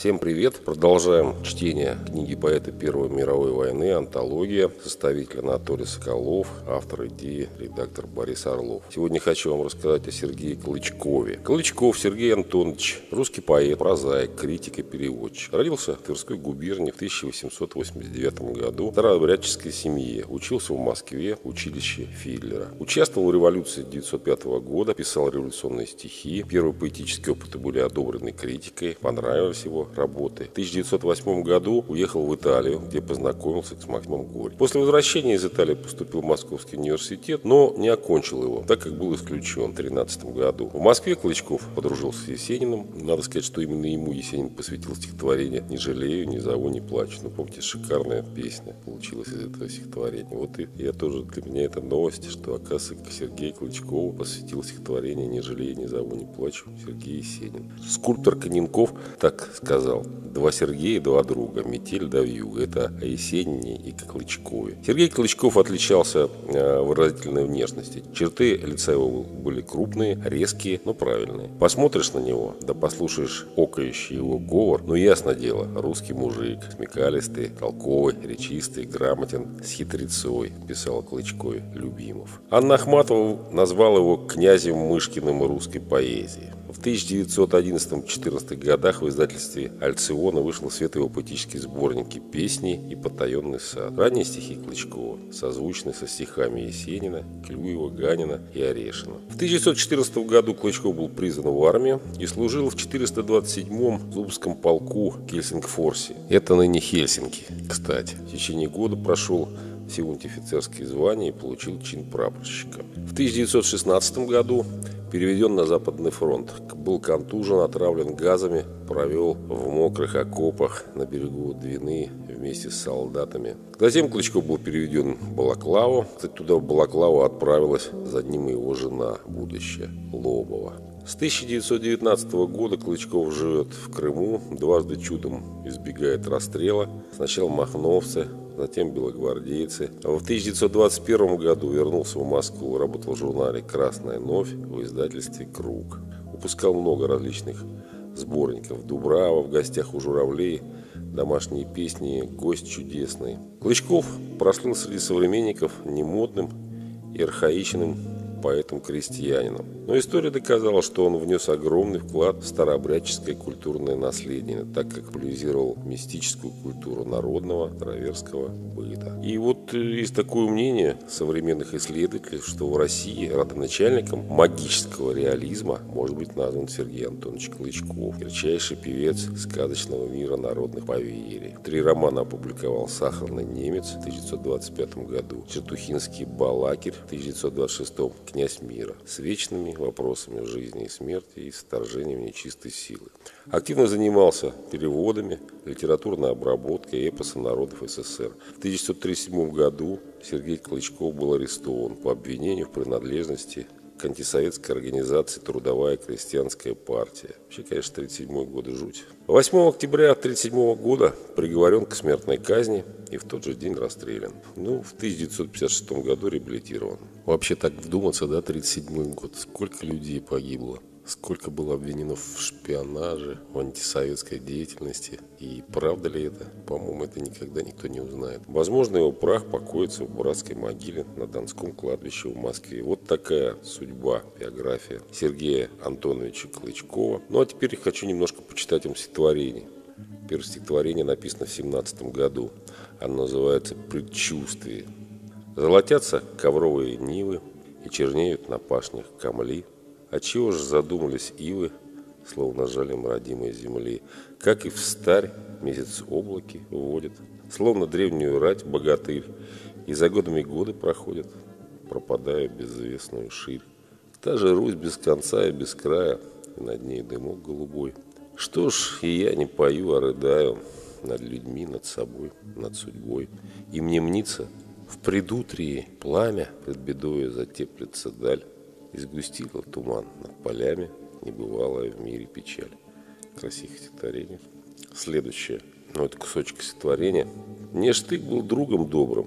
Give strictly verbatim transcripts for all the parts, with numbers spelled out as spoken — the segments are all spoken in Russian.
Всем привет! Продолжаем чтение книги поэта Первой мировой войны «Антология», составитель Анатолий Соколов, автор идеи редактор Борис Орлов. Сегодня хочу вам рассказать о Сергее Клычкове. Клычков Сергей Антонович, русский поэт, прозаик, критик и переводчик. Родился в Тверской губернии в тысяча восемьсот восемьдесят девятом году в старообрядческой семье. Учился в Москве в училище Фидлера. Участвовал в революции тысяча девятьсот пятого года, писал революционные стихи. Первые поэтические опыты были одобрены критикой, понравились его работы. В тысяча девятьсот восьмом году уехал в Италию, где познакомился с Максимом Горьким. После возвращения из Италии поступил в Московский университет, но не окончил его, так как был исключен в две тысячи тринадцатом году. В Москве Клычков подружился с Есениным. Надо сказать, что именно ему Есенин посвятил стихотворение «Не жалею, не зову, не плачу». Ну, помните, шикарная песня получилась из этого стихотворения. Вот и я тоже, для меня это новость, что, оказывается, Сергей Клычкову посвятил стихотворение «Не жалею, не зову, не плачу» Сергей Есенин. Скульптор Каненков так сказал: «Два Сергея, два друга, метель да вьюга». Это о Есенине и Клычкове. Сергей Клычков отличался э, выразительной внешностью. Черты лица его были крупные, резкие, но правильные. Посмотришь на него, да послушаешь окающий его говор, ну ясно дело, русский мужик, смекалистый, толковый, речистый, грамотен, с хитрецой, писал Клычкове Любимов. Анна Ахматова назвала его князем Мышкиным русской поэзии. В тысяча девятьсот одиннадцатом — четырнадцатом годах в издательстве Альциона вышел в свет его поэтические сборники «Песни» и «Потаенный сад». Ранние стихи Клычкова созвучны со стихами Есенина, Клюева, Ганина и Орешина. В тысяча девятьсот четырнадцатом году Клычков был призван в армию и служил в четыреста двадцать седьмом Зубском полку Гельсингфорсе. Это ныне Хельсинки, кстати. В течение года прошел все унтер-офицерские звания и получил чин прапорщика. В тысяча девятьсот шестнадцатом году переведен на Западный фронт. Был контужен, отравлен газами, провел в мокрых окопах на берегу Двины вместе с солдатами. Затем Клычков был переведен в Балаклаву. Кстати, туда в Балаклаву отправилась за ним и его жена, будущая, Лобова. С тысяча девятьсот девятнадцатого года Клычков живет в Крыму, дважды чудом избегает расстрела. Сначала махновцы, затем белогвардейцы. А в тысяча девятьсот двадцать первом году вернулся в Москву, работал в журнале «Красная новь» в издательстве «Круг». Выпускал много различных сборников. «Дубрава», «В гостях у журавлей», «Домашние песни», «Гость чудесный». Клычков прослыл среди современников немодным и архаичным поэтом-крестьянином. Но история доказала, что он внес огромный вклад в старообрядческое культурное наследие, так как популяризировал мистическую культуру народного староверского быта. И вот есть такое мнение современных исследователей, что в России родоначальником магического реализма может быть назван Сергей Антонович Клычков, ярчайший певец сказочного мира народных поверий. Три романа опубликовал «Сахарный немец» в тысяча девятьсот двадцать пятом году, «Чертухинский балакирь» в тысяча девятьсот двадцать шестом, «Князь мира» с вечными вопросами жизни и смерти и с вторжением нечистой силы. Активно занимался переводами, литературной обработкой эпоса народов СССР. В тысяча девятьсот тридцать седьмом году Сергей Клычков был арестован по обвинению в принадлежности к антисоветской организации «Трудовая крестьянская партия». Вообще, конечно, тридцать седьмой год жуть. восьмого октября тридцать седьмого года приговорен к смертной казни и в тот же день расстрелян. Ну, в тысяча девятьсот пятьдесят шестом году реабилитирован. Вообще так вдуматься, да, тридцать седьмой год. Сколько людей погибло. Сколько было обвинено в шпионаже, в антисоветской деятельности. И правда ли это? По-моему, это никогда никто не узнает. Возможно, его прах покоится в братской могиле на Донском кладбище в Москве. Вот такая судьба, биография Сергея Антоновича Клычкова. Ну а теперь я хочу немножко почитать вам стихотворение. Первое стихотворение написано в семнадцатом году. Оно называется «Предчувствие». Золотятся ковровые нивы и чернеют на пашнях камли. Отчего же задумались ивы, словно жалем родимой земли, как и встарь месяц облаки вводит, словно древнюю рать богатырь, и за годами годы проходят, пропадая в безвестную ширь. Та же Русь без конца и без края, и над ней дымок голубой. Что ж, и я не пою, а рыдаю над людьми, над собой, над судьбой. И мне мнится, в предутрии пламя пред бедою затеплится даль, и сгустила туман над полями, небывалая в мире печаль. Красивое стихотворение. Следующее. Ну, это кусочек стихотворения. «Мне ж ты был другом добрым,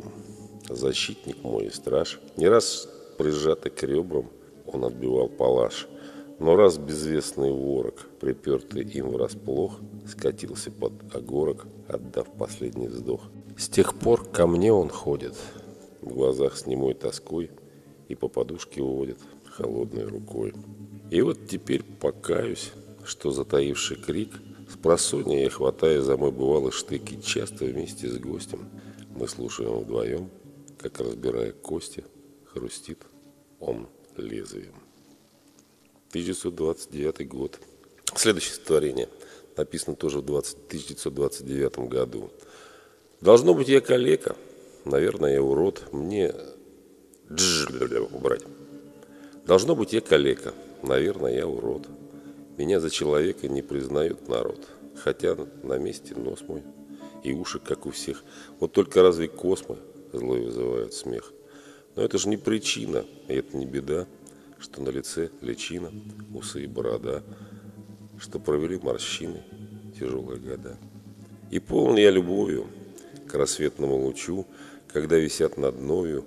защитник мой и страж. Не раз прижатый к ребрам он отбивал палаш. Но раз безвестный ворог, припертый им врасплох, скатился под огорок, отдав последний вздох. С тех пор ко мне он ходит, в глазах с немой тоской, и по подушке уводит холодной рукой. И вот теперь покаюсь, что затаивший крик, спросонья я, хватая за мой бывалый штык, и часто вместе с гостем мы слушаем вдвоем, как, разбирая кости, хрустит он лезвием. тысяча девятьсот двадцать девятый год. Следующее стихотворение написано тоже в тысяча девятьсот двадцать девятом году. Должно быть, я калека, наверное, я урод, мне Дж, убрать. Должно быть, я калека, наверное, я урод. Меня за человека не признает народ, хотя на месте нос мой и уши, как у всех. Вот только разве космы злой вызывают смех? Но это же не причина, и это не беда, что на лице личина, усы и борода, что провели морщины тяжелые года. И полон я любовью к рассветному лучу, когда висят над мною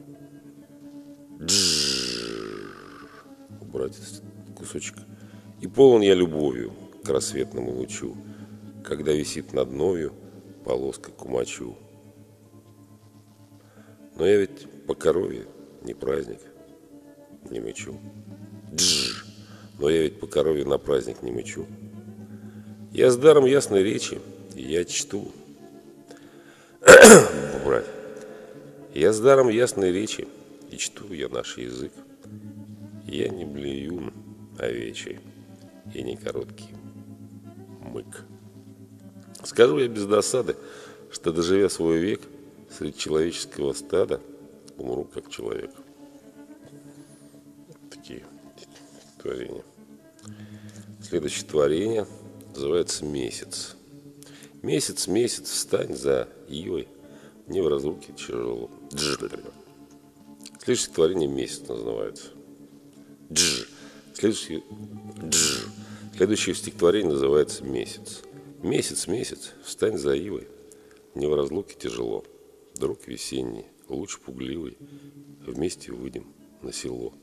Дж, убрать кусочек. И полон я любовью к рассветному лучу, когда висит над мною полоска кумачу. Но я ведь по корове не праздник, не мычу. Дж, но я ведь по корове на праздник не мычу. Я с даром ясной речи, и я чту. Убрать. Я с даром ясной речи, и чту я наш язык. Я не блею овечий и не короткий мык. Скажу я без досады, что, доживя свой век, среди человеческого стада умру как человек. Такие творения. Следующее творение называется «Месяц». Месяц, месяц, встань за ивой, мне в разлуке тяжело. Дж. Следующее стихотворение «Месяц» называется. Дж. Следующее, дж. Следующее стихотворение называется «Месяц». Месяц, месяц, встань за ивой, мне в разлуке тяжело. Друг весенний, луч пугливый, вместе выйдем на село.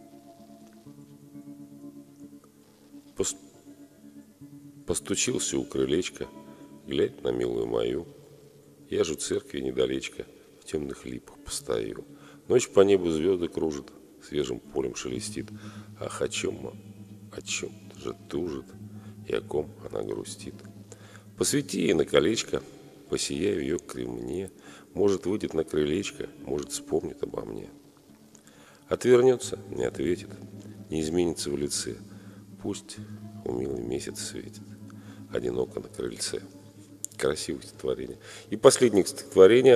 Пос... Постучился у крылечка, глядь на милую мою. Я же церкви недалечко, в темных липах постою. Ночь по небу звезды кружит, свежим полем шелестит. Ах, о чем, о чем же тужит, и о ком она грустит. Посвети ей на колечко, посияю ее к мне. Может, выйдет на крылечко, может, вспомнит обо мне. Отвернется, не ответит, не изменится в лице. Пусть умилый месяц светит, одиноко на крыльце. Красивое стихотворение. И последнее стихотворение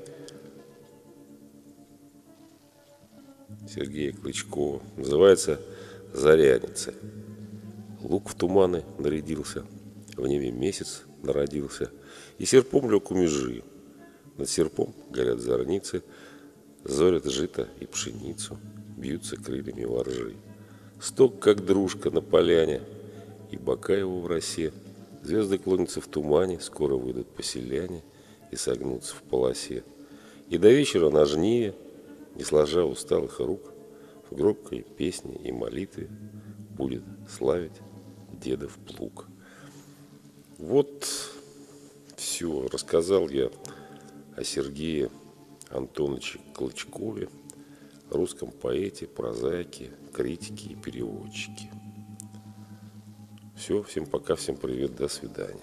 Сергея Клычкова. Называется «Заряница». Лук в туманы нарядился, в небе месяц народился, и серпом лег у межи. Над серпом горят зорницы, зорят жито и пшеницу, бьются крыльями воржи. Сток, как дружка на поляне, и бока его в росе. Звезды клонятся в тумане, скоро выйдут поселяне и согнутся в полосе. И до вечера на жниве, не сложа усталых рук, в громкой песне и молитве будет славить дедов плуг. Вот все. Рассказал я о Сергее Антоновиче Клычкове, русском поэте, прозаике, критике и переводчике. Все, всем пока, всем привет, до свидания.